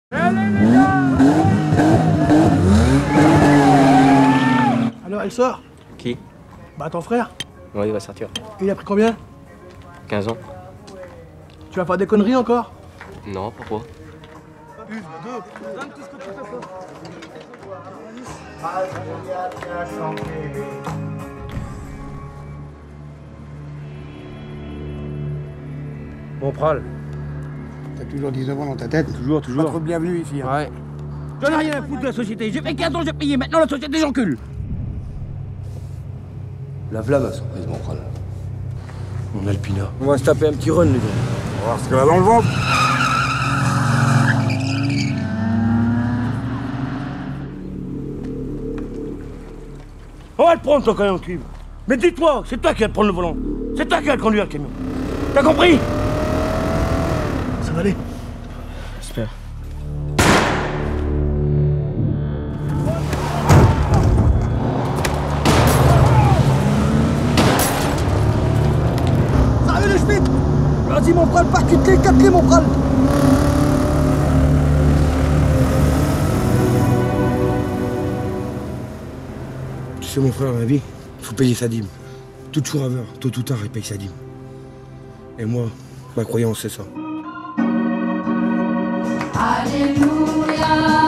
Alors, elle sort? Qui? Bah, ton frère. Ouais, il va sortir. Il a pris combien? 15 ans. Tu vas faire des conneries encore? Non, pourquoi? Une, deux, donne tout ce que tu peux faire. Bon, Pral. T'as toujours 19 ans dans ta tête? Toujours. Pas trop bienvenu ici. Hein. Ouais. J'en ai rien à foutre de la société. J'ai fait 15 ans, j'ai payé. Maintenant, la société, j'encule. La v'là ma surprise, mon Pral. Mon Alpina. On va se taper un petit run, les gars. On va voir ce qu'elle a dans le ventre. On va le prendre, ton camion de cuivre. Mais dis-toi, c'est toi qui vas te prendre le volant. C'est toi qui vas le conduire, le camion. T'as compris? Ça va aller. J'espère. Salut les Schmitt. Vas-y mon Pral, par 4 clés mon Pral. Tu sais, mon frère, dans la vie, faut payer sa dîme. Tout chourraveur, tôt ou tard, il paye sa dîme. Et moi, ma croyance, c'est ça. Alléluia.